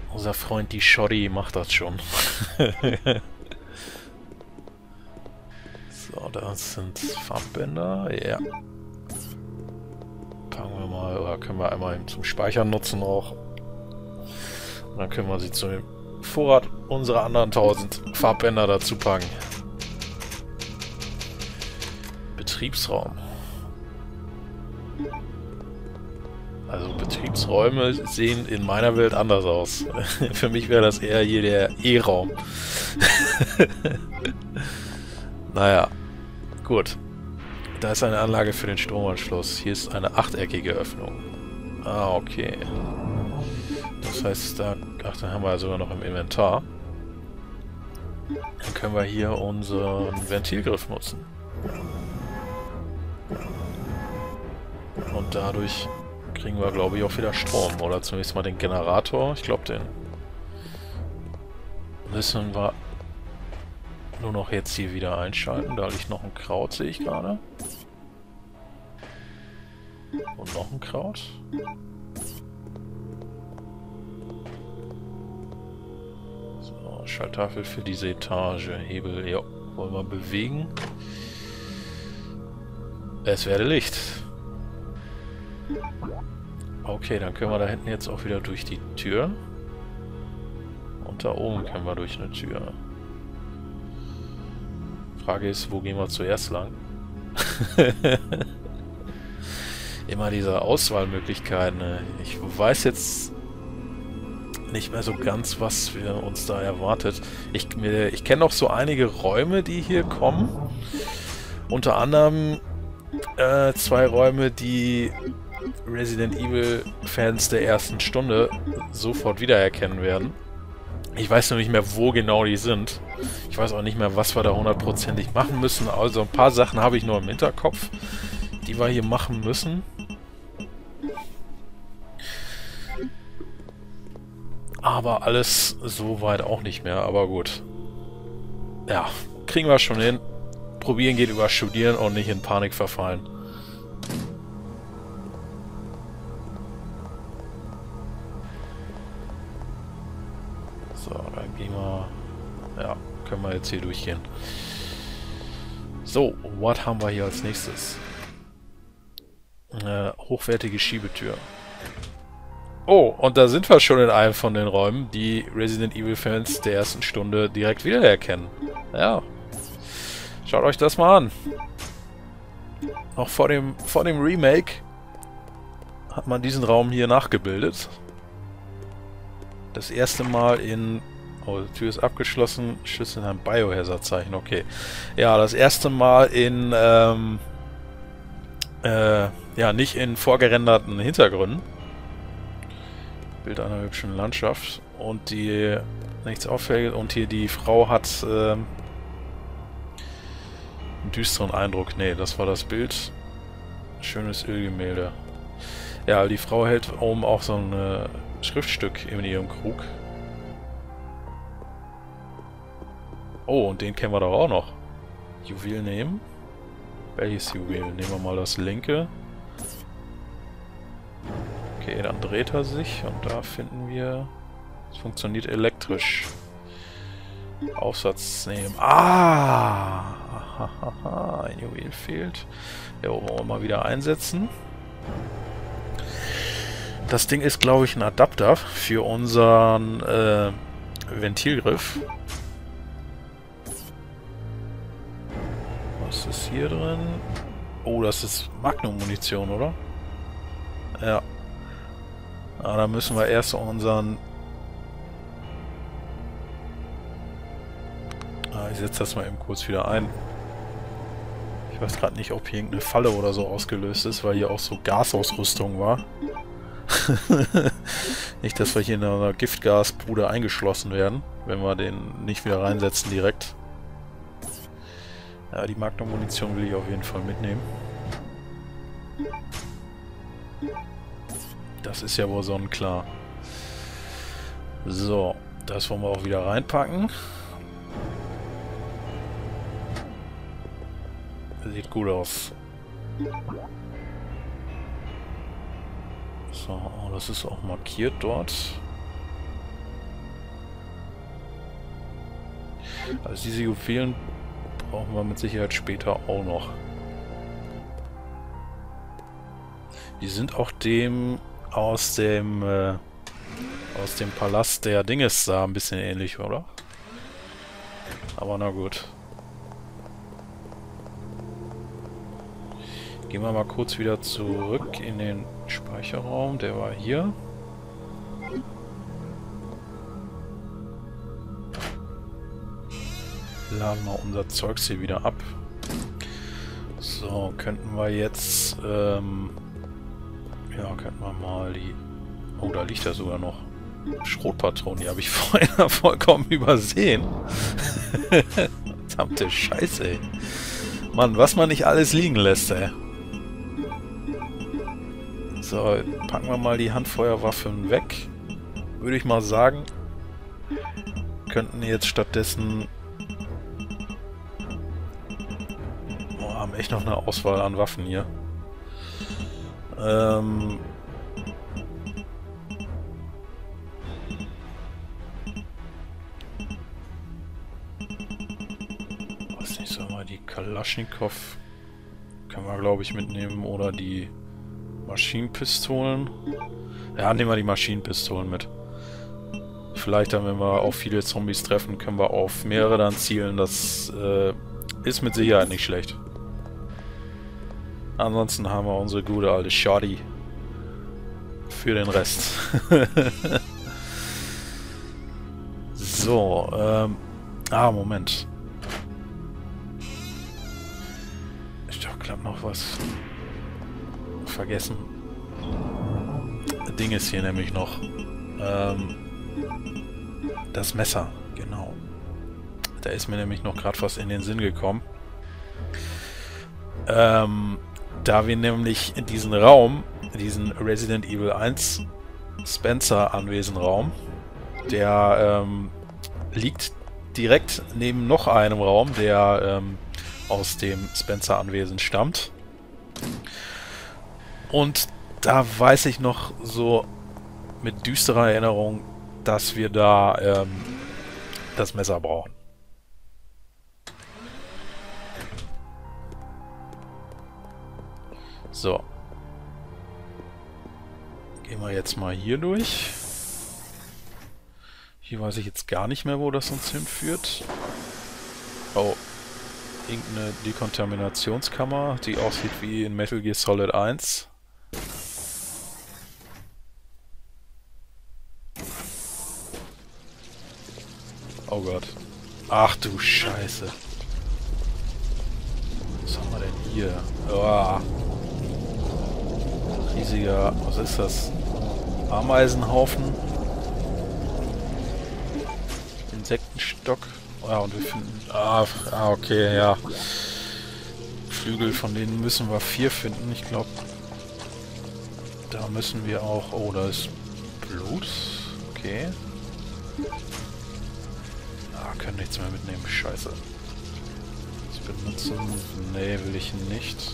Unser Freund die Shoddy macht das schon. So, das sind Farbbänder. Ja. Packen wir mal, oder können wir einmal zum Speichern nutzen auch. Und dann können wir sie zu dem Vorrat unserer anderen 1000 Farbbänder dazu packen. Betriebsraum. Also Betriebsräume sehen in meiner Welt anders aus. Für mich wäre das eher hier der E-Raum. Naja, gut. Da ist eine Anlage für den Stromanschluss. Hier ist eine achteckige Öffnung. Ah, okay. Das heißt, da... Ach, dann haben wir ja sogar noch im Inventar. Dann können wir hier unseren Ventilgriff nutzen. Und dadurch kriegen wir, glaube ich, auch wieder Strom. Oder zunächst mal den Generator. Ich glaube, den müssen wir nur noch jetzt hier wieder einschalten. Da liegt noch ein Kraut, sehe ich gerade. Und noch ein Kraut. So, Schalttafel für diese Etage. Hebel, ja, wollen wir bewegen. Es werde Licht. Okay, dann können wir da hinten jetzt auch wieder durch die Tür. Und da oben können wir durch eine Tür. Frage ist, wo gehen wir zuerst lang? Immer diese Auswahlmöglichkeiten. Ich weiß jetzt nicht mehr so ganz, was wir uns da erwartet. Ich kenne noch so einige Räume, die hier kommen. Unter anderem 2 Räume, die Resident Evil Fans der ersten Stunde sofort wiedererkennen werden. Ich weiß noch nicht mehr, wo genau die sind. Ich weiß auch nicht mehr, was wir da hundertprozentig machen müssen. Also ein paar Sachen habe ich nur im Hinterkopf, die wir hier machen müssen. Aber alles soweit auch nicht mehr. Aber gut. Ja, kriegen wir schon hin. Probieren geht über Studieren und nicht in Panik verfallen. So, dann gehen wir... Ja, können wir jetzt hier durchgehen. So, was haben wir hier als nächstes? Hochwertige Schiebetür. Oh, und da sind wir schon in einem von den Räumen, die Resident Evil Fans der ersten Stunde direkt wiedererkennen. Ja. Schaut euch das mal an. Noch vor dem Remake hat man diesen Raum hier nachgebildet. Das erste Mal in... Oh, die Tür ist abgeschlossen. Schlüssel in einem Biohazard-Zeichen. Okay. Ja, das erste Mal in... ja, nicht in vorgerenderten Hintergründen. Bild einer hübschen Landschaft. Und die... Nichts auffällt. Und hier die Frau hat... einen düsteren Eindruck. Nee, das war das Bild. Schönes Ölgemälde. Ja, die Frau hält oben auch so ein Schriftstück in ihrem Krug. Oh, und den kennen wir doch auch noch. Juwel nehmen. Welches Juwel? Nehmen wir mal das linke. Okay, dann dreht er sich und da finden wir... Es funktioniert elektrisch. Aufsatz nehmen. Ah! Ein Juwel fehlt. Ja, wollen wir mal wieder einsetzen. Das Ding ist, glaube ich, ein Adapter für unseren Ventilgriff. Was ist hier drin? Oh, das ist Magnum-Munition, oder? Ja. Ah, da müssen wir erst unseren... Ah, ich setze das mal eben kurz wieder ein. Ich weiß gerade nicht, ob hier irgendeine Falle oder so ausgelöst ist, weil hier auch so Gasausrüstung war. Nicht, dass wir hier in einer Giftgasbude eingeschlossen werden, wenn wir den nicht wieder reinsetzen direkt. Ja, die Magnum-Munition will ich auf jeden Fall mitnehmen. Das ist ja wohl sonnenklar. So, das wollen wir auch wieder reinpacken. Sieht gut aus. So, das ist auch markiert dort. Also diese Juwelen brauchen wir mit Sicherheit später auch noch. Die sind auch dem aus dem Palast der Dinges da ein bisschen ähnlich, oder? Aber na gut. Gehen wir mal kurz wieder zurück in den Speicherraum. Der war hier. Laden wir unser Zeugs hier wieder ab. So, könnten wir jetzt, ja, könnten wir mal die... Oh, da liegt ja sogar noch Schrotpatronen. Die habe ich vorher vollkommen übersehen. Verdammte Scheiße, ey. Mann, was man nicht alles liegen lässt, ey. So, packen wir mal die Handfeuerwaffen weg. Würde ich mal sagen. Könnten jetzt stattdessen... Oh, haben echt noch eine Auswahl an Waffen hier. Weiß nicht, sagen wir die Kalaschnikow können wir, glaube ich, mitnehmen oder die Maschinenpistolen. Ja, nehmen wir die Maschinenpistolen mit. Vielleicht dann, wenn wir auf viele Zombies treffen, können wir auf mehrere dann zielen. Das ist mit Sicherheit nicht schlecht. Ansonsten haben wir unsere gute alte Shotty für den Rest. So, Moment. Ich doch glaub noch was vergessen. Ding ist hier nämlich noch. Das Messer, genau. Da ist mir nämlich noch gerade was in den Sinn gekommen. Da wir nämlich in diesen Raum, diesen Resident Evil 1 Spencer-Anwesen-Raum, der liegt direkt neben noch einem Raum, der aus dem Spencer-Anwesen stammt. Und da weiß ich noch so mit düsterer Erinnerung, dass wir da das Messer brauchen. So. Gehen wir jetzt mal hier durch. Hier weiß ich jetzt gar nicht mehr, wo das uns hinführt. Oh. Irgendeine Dekontaminationskammer, die aussieht wie in Metal Gear Solid 1. Oh Gott. Ach du Scheiße. Was haben wir denn hier? Oh. Riesiger, was ist das? Ameisenhaufen. Insektenstock. Ja, und wir finden... okay, ja. Flügel, von denen müssen wir 4 finden. Ich glaube, da müssen wir auch... Oh, da ist Blut. Okay. Können nichts mehr mitnehmen. Scheiße. Ich benutzen... Nee, will ich nicht.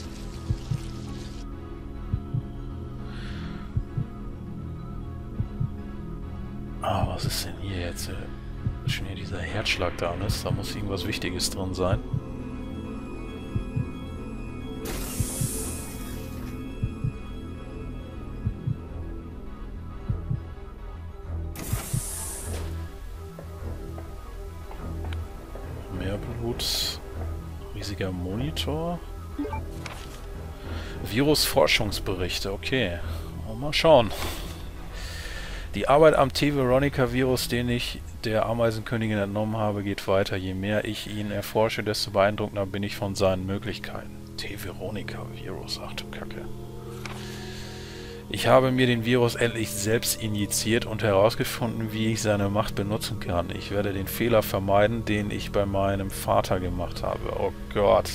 Ah, was ist denn hier jetzt? Schon hier dieser Herzschlag da ist. Da muss irgendwas Wichtiges drin sein. Mehr Blut. Riesiger Monitor. Virus-Forschungsberichte. Okay. Mal schauen. Die Arbeit am T-Veronica-Virus, den ich der Ameisenkönigin entnommen habe, geht weiter. Je mehr ich ihn erforsche, desto beeindruckender bin ich von seinen Möglichkeiten. T-Veronica-Virus, ach du Kacke. Ich habe mir den Virus endlich selbst injiziert und herausgefunden, wie ich seine Macht benutzen kann. Ich werde den Fehler vermeiden, den ich bei meinem Vater gemacht habe. Oh Gott.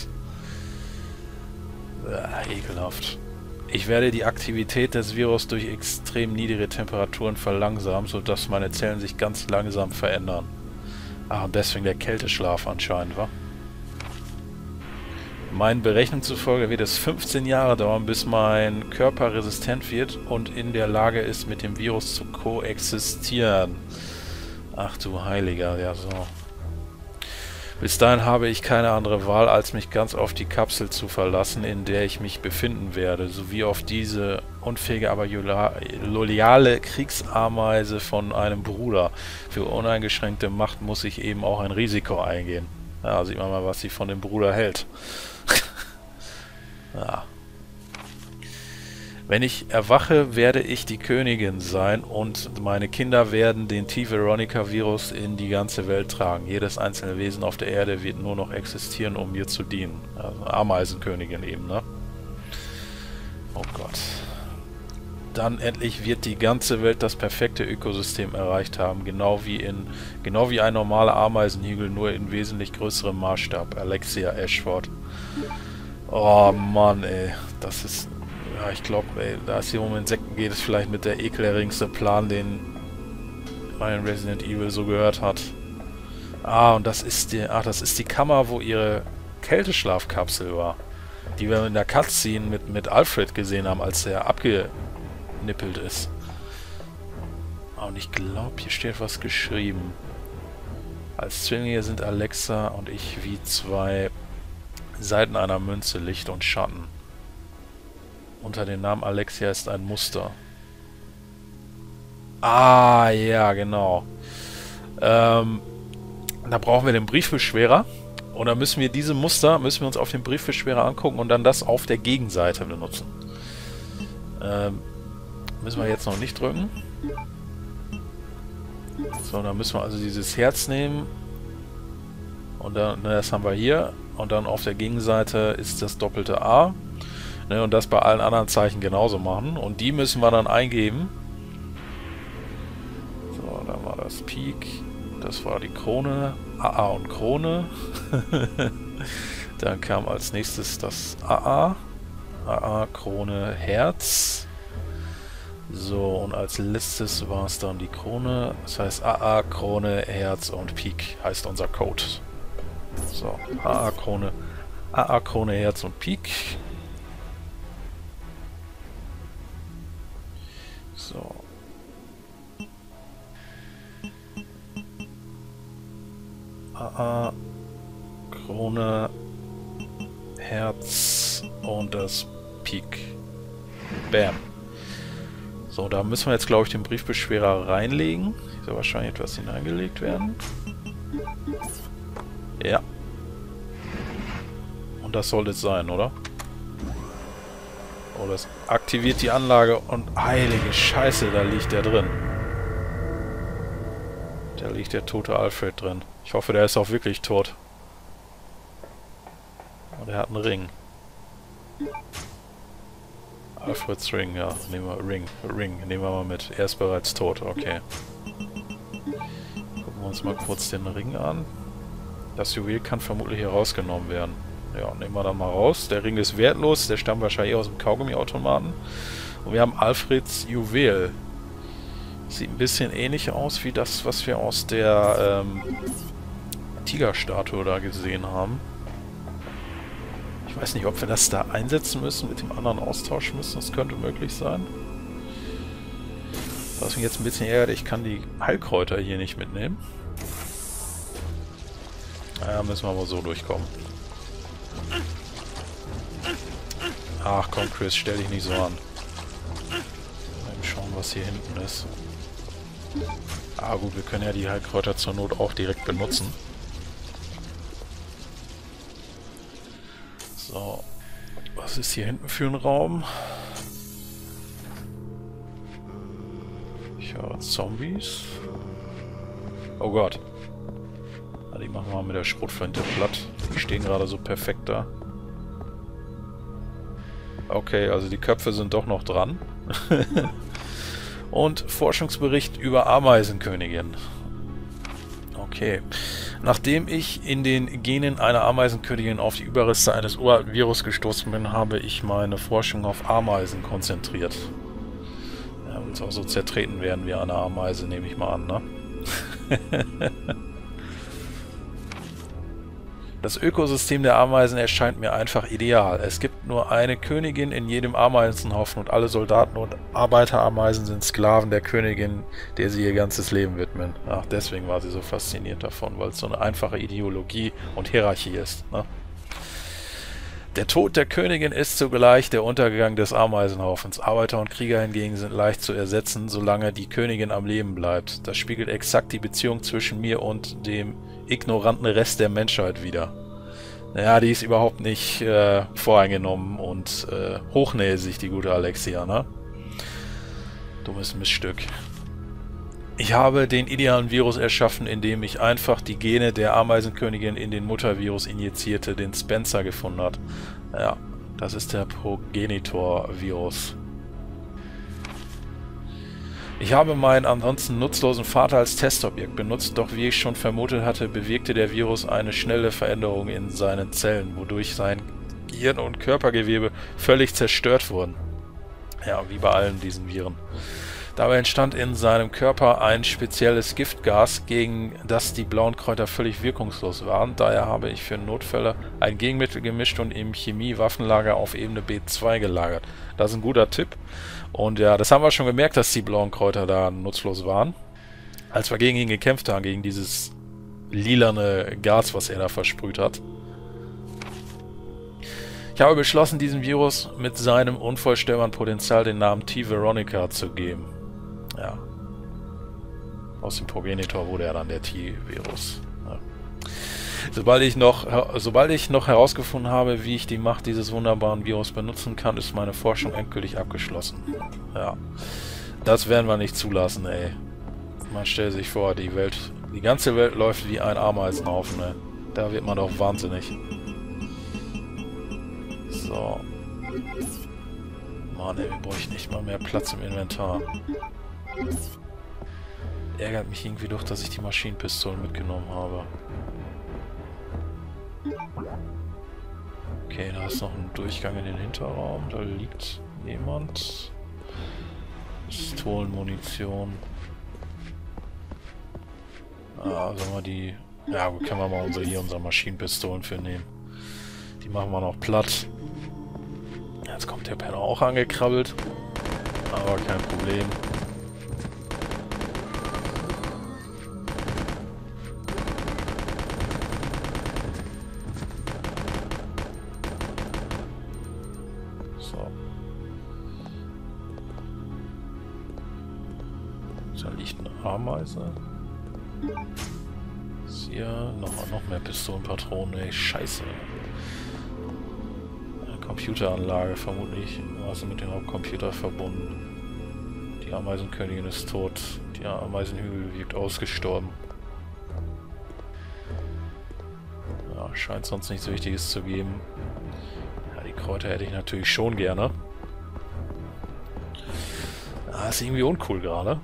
Ekelhaft. Ich werde die Aktivität des Virus durch extrem niedrige Temperaturen verlangsamen, sodass meine Zellen sich ganz langsam verändern. Ah, und deswegen der Kälteschlaf anscheinend, wa? Meinen Berechnungen zufolge wird es 15 Jahre dauern, bis mein Körper resistent wird und in der Lage ist, mit dem Virus zu koexistieren. Ach du Heiliger, ja so. Bis dahin habe ich keine andere Wahl, als mich ganz auf die Kapsel zu verlassen, in der ich mich befinden werde, sowie auf diese unfähige, aber loyale Kriegsameise von einem Bruder. Für uneingeschränkte Macht muss ich eben auch ein Risiko eingehen. Ja, sieht man mal, was sie von dem Bruder hält. Ja. Wenn ich erwache, werde ich die Königin sein und meine Kinder werden den T-Veronica-Virus in die ganze Welt tragen. Jedes einzelne Wesen auf der Erde wird nur noch existieren, um mir zu dienen. Also Ameisenkönigin eben, ne? Oh Gott. Dann endlich wird die ganze Welt das perfekte Ökosystem erreicht haben, genau wie ein normaler Ameisenhügel, nur in wesentlich größerem Maßstab. Alexia Ashford. Oh Mann, ey. Das ist... Ja, ich glaube, da es hier um Insekten geht, ist vielleicht mit der ekelerregendste Plan, den man in Resident Evil so gehört hat. Ah, und das ist die Kammer, wo ihre Kälteschlafkapsel war. Die wir in der Cutscene mit Alfred gesehen haben, als er abgenippelt ist. Und ich glaube, hier steht was geschrieben. Als Zwillinge sind Alexa und ich wie zwei Seiten einer Münze, Licht und Schatten. Unter dem Namen Alexia ist ein Muster. Ah, ja, genau. Da brauchen wir den Briefbeschwerer. Und dann müssen wir diese Muster, uns auf dem Briefbeschwerer angucken und dann das auf der Gegenseite benutzen. Müssen wir jetzt noch nicht drücken. So, dann müssen wir also dieses Herz nehmen. Und dann, das haben wir hier. Und dann auf der Gegenseite ist das doppelte A. Ne, und das bei allen anderen Zeichen genauso machen. Und die müssen wir dann eingeben. So, dann war das Peak. Das war die Krone. AA und Krone. Dann kam als nächstes das AA. AA, Krone, Herz. So, und als letztes war es dann die Krone. Das heißt AA, Krone, Herz und Peak heißt unser Code. So, AA, Krone, Herz und Peak. So. AA, Krone, Herz und das Peak. Bam. So, da müssen wir jetzt, glaube ich, den Briefbeschwerer reinlegen. Hier soll wahrscheinlich etwas hineingelegt werden. Ja. Und das soll es sein, oder? Oh, das aktiviert die Anlage und heilige Scheiße, da liegt der drin. Da liegt der tote Alfred drin. Ich hoffe, der ist auch wirklich tot. Und er hat einen Ring. Alfreds Ring, ja. Nehmen wir Ring, nehmen wir mal mit. Er ist bereits tot, okay. Gucken wir uns mal kurz den Ring an. Das Juwel kann vermutlich hier rausgenommen werden. Ja, nehmen wir dann mal raus. Der Ring ist wertlos, der stammt wahrscheinlich aus dem Kaugummiautomaten. Und wir haben Alfreds Juwel. Sieht ein bisschen ähnlich aus wie das, was wir aus der Tigerstatue da gesehen haben. Ich weiß nicht, ob wir das da einsetzen müssen, mit dem anderen austauschen müssen. Das könnte möglich sein. Was mich jetzt ein bisschen ärgert, ich kann die Heilkräuter hier nicht mitnehmen. Naja, müssen wir wohl so durchkommen. Ach komm, Chris, stell dich nicht so an. Mal schauen, was hier hinten ist. Ah gut, wir können ja die Heilkräuter zur Not auch direkt benutzen. So, was ist hier hinten für ein Raum? Ich höre Zombies. Oh Gott. Na, die machen wir mit der Schrotflinte platt. Die stehen gerade so perfekt da. Okay, also die Köpfe sind doch noch dran. Und Forschungsbericht über Ameisenkönigin. Okay. Nachdem ich in den Genen einer Ameisenkönigin auf die Überreste eines uralten Virus gestoßen bin, habe ich meine Forschung auf Ameisen konzentriert. Ja, will es auch so zertreten werden wie eine Ameise, nehme ich mal an, ne? Das Ökosystem der Ameisen erscheint mir einfach ideal. Es gibt nur eine Königin in jedem Ameisenhaufen und alle Soldaten und Arbeiterameisen sind Sklaven der Königin, der sie ihr ganzes Leben widmen. Ach, deswegen war sie so fasziniert davon, weil es so eine einfache Ideologie und Hierarchie ist, ne? Der Tod der Königin ist zugleich der Untergang des Ameisenhaufens. Arbeiter und Krieger hingegen sind leicht zu ersetzen, solange die Königin am Leben bleibt. Das spiegelt exakt die Beziehung zwischen mir und dem ignoranten Rest der Menschheit wider. Naja, die ist überhaupt nicht voreingenommen und hochnäsig, die gute Alexia, ne? Dummes Miststück. Ich habe den idealen Virus erschaffen, indem ich einfach die Gene der Ameisenkönigin in den Muttervirus injizierte, den Spencer gefunden hat. Ja, das ist der Progenitor-Virus. Ich habe meinen ansonsten nutzlosen Vater als Testobjekt benutzt, doch wie ich schon vermutet hatte, bewirkte der Virus eine schnelle Veränderung in seinen Zellen, wodurch sein Gehirn und Körpergewebe völlig zerstört wurden. Ja, wie bei allen diesen Viren. Dabei entstand in seinem Körper ein spezielles Giftgas, gegen das die blauen Kräuter völlig wirkungslos waren. Daher habe ich für Notfälle ein Gegenmittel gemischt und im Chemie-Waffenlager auf Ebene B2 gelagert. Das ist ein guter Tipp. Und ja, das haben wir schon gemerkt, dass die blauen Kräuter da nutzlos waren. Als wir gegen ihn gekämpft haben, gegen dieses lilane Gas, was er da versprüht hat. Ich habe beschlossen, diesem Virus mit seinem unvorstellbaren Potenzial den Namen T. Veronica zu geben. Ja. Aus dem Progenitor wurde er dann der T-Virus. Ja. Sobald ich noch herausgefunden habe, wie ich die Macht dieses wunderbaren Virus benutzen kann, ist meine Forschung endgültig abgeschlossen. Ja. Das werden wir nicht zulassen, ey. Man stellt sich vor, die ganze Welt läuft wie ein Ameisenhaufen, ey. Da wird man doch wahnsinnig. So. Mann, ey, wir bräuchten nicht mal mehr Platz im Inventar. Ärgert mich irgendwie doch, dass ich die Maschinenpistolen mitgenommen habe. Okay, da ist noch ein Durchgang in den Hinterraum. Da liegt jemand. Pistolenmunition. Ah, sollen wir die... Ja, können wir mal unsere Maschinenpistolen für nehmen. Die machen wir noch platt. Jetzt kommt der Penner auch angekrabbelt. Aber kein Problem. So. Da liegt eine Ameise. Ist hier noch mehr Pistolenpatronen, ey. Scheiße. Computeranlage, vermutlich war sie mit dem Hauptcomputer verbunden. Die Ameisenkönigin ist tot. Die Ameisenhügel wirkt ausgestorben. Ja, scheint sonst nichts Wichtiges zu geben. Ja, die Kräuter hätte ich natürlich schon gerne. Ah, ist irgendwie uncool gerade.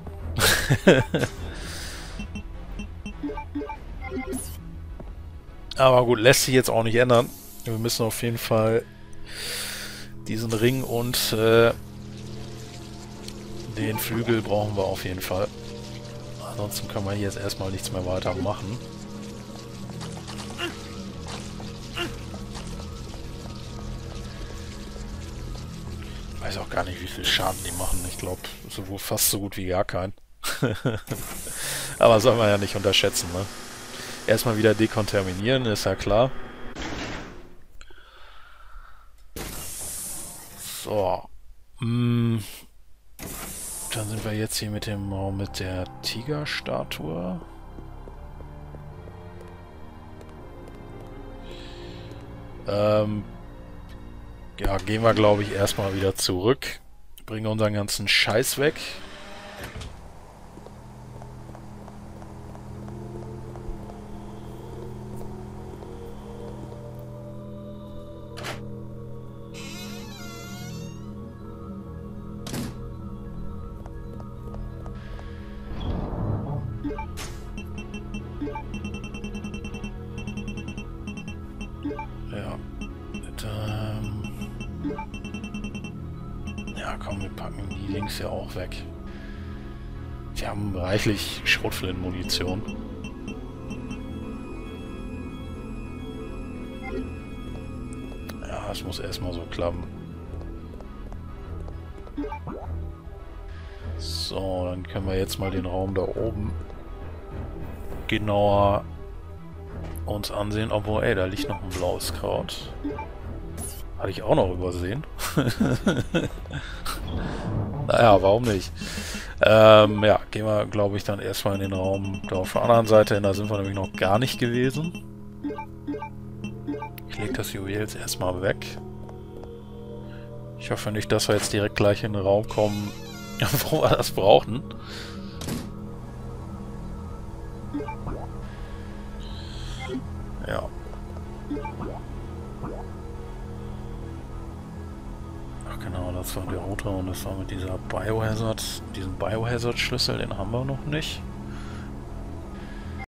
Aber gut, lässt sich jetzt auch nicht ändern. Wir müssen auf jeden Fall diesen Ring und den Flügel brauchen wir auf jeden Fall. Ansonsten können wir hier jetzt erstmal nichts mehr weiter machen. Ich weiß auch gar nicht, wie viel Schaden die machen. Ich glaube, fast so gut wie gar keinen. Aber soll man ja nicht unterschätzen, ne? Erstmal wieder dekontaminieren, ist ja klar. So. Dann sind wir jetzt hier mit dem Raum mit der Tigerstatue. Ja, gehen wir, glaube ich, erstmal wieder zurück. Bringen unseren ganzen Scheiß weg. Ja, komm, wir packen die Links ja auch weg. Wir haben reichlich Schrotflintenmunition. Das muss erstmal so klappen. So, dann können wir jetzt mal den Raum da oben genauer uns ansehen. Obwohl, ey, da liegt noch ein blaues Kraut. Hatte ich auch noch übersehen. Naja, warum nicht? Ja, gehen wir, glaube ich, dann erstmal in den Raum da auf der anderen Seite hin. Da sind wir nämlich noch gar nicht gewesen. Ich lege das Juwel jetzt erstmal weg. Ich hoffe nicht, dass wir jetzt direkt gleich in den Raum kommen, wo wir das brauchen. Ja. Ach genau, das war der Router und das war mit dieser Biohazard, diesem Biohazard-Schlüssel, den haben wir noch nicht.